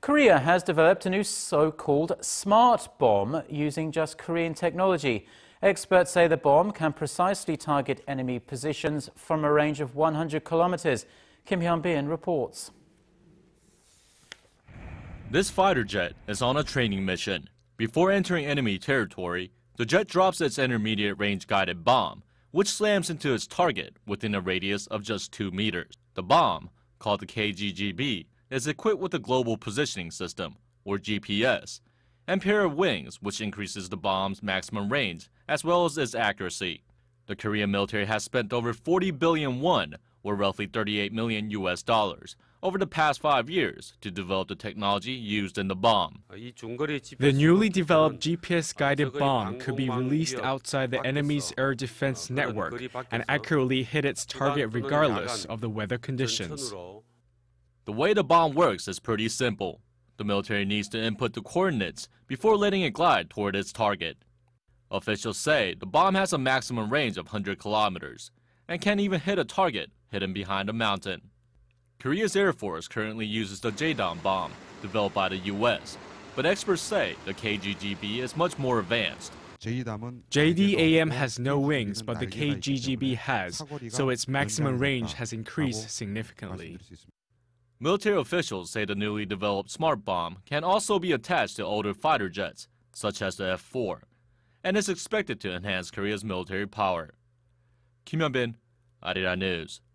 Korea has developed a new so-called smart bomb using just Korean technology. Experts say the bomb can precisely target enemy positions from a range of 100 kilometers. Kim Hyun-bin reports. This fighter jet is on a training mission. Before entering enemy territory, the jet drops its intermediate range guided bomb, which slams into its target within a radius of just 2 meters. The bomb, called the KGGB, is equipped with a global positioning system, or GPS, and pair of wings, which increases the bomb's maximum range as well as its accuracy. The Korean military has spent over 40 billion won, or roughly $38 million, over the past 5 years to develop the technology used in the bomb. The newly developed GPS-guided bomb could be released outside the enemy's air defense network and accurately hit its target regardless of the weather conditions. The way the bomb works is pretty simple. The military needs to input the coordinates before letting it glide toward its target. Officials say the bomb has a maximum range of 100 kilometers and can even hit a target hidden behind a mountain. Korea's Air Force currently uses the JDAM bomb, developed by the US, but experts say the KGGB is much more advanced. JDAM has no wings, but the KGGB has, so its maximum range has increased significantly. Military officials say the newly developed smart bomb can also be attached to older fighter jets, such as the F-4, and is expected to enhance Korea's military power. Kim Hyun-bin, Arirang News.